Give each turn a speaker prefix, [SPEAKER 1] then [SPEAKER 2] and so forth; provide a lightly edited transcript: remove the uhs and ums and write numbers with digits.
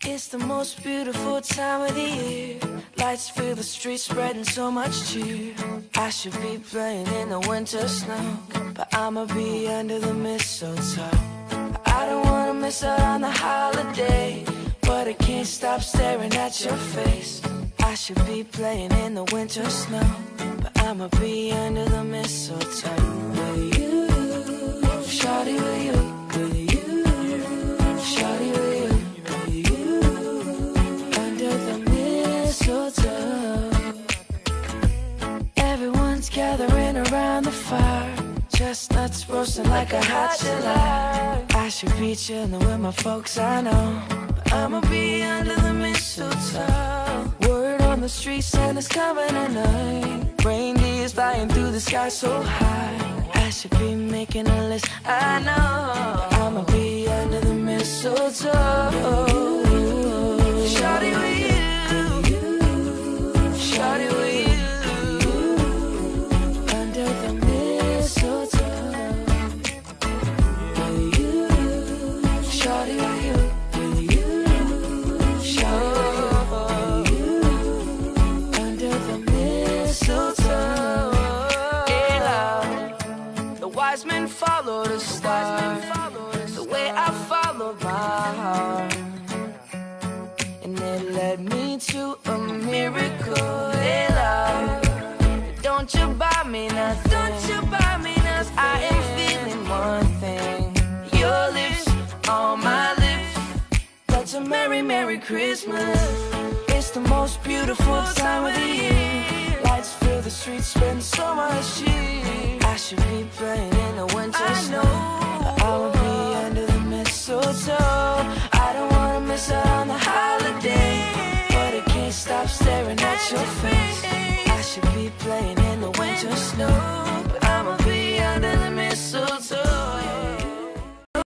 [SPEAKER 1] It's the most beautiful time of the year. Lights fill the streets, spreading so much cheer. I should be playing in the winter snow, but I'ma be under the mistletoe. I don't wanna miss out on the holiday, but I can't stop staring at your face. I should be playing in the winter snow, but I'ma be under the mistletoe. With you, shawty, with you, with you, shawty, with you, with you, under the mistletoe. Everyone's gathering around the fire, chestnuts roasting like a hot July. I should be chilling with my folks, I know, but I'ma be under the mistletoe. Word on the street, Santa's coming tonight. Reindeer's flying through the sky so high. I should be making a list, I know, but I'ma be under the mistletoe. Shawty with you, shawty with you, under the mistletoe. With you, shawty with you, with you, shawty with you, under the mistletoe. Yeah, love. The wise men follow the star, the way I followed my heart, and it led me to a miracle. Hey, love, don't you buy me nothing, don't you buy me nothing. I am feeling one thing, your lips on my lips. That's a merry, merry Christmas. It's the most beautiful time of the year. Lights fill the streets, spend so much cheer. I should be playing in the winter snow, but I will be under the mistletoe. I don't wanna miss out on the holiday, but I can't stop staring at your face. I should be playing in the winter snow.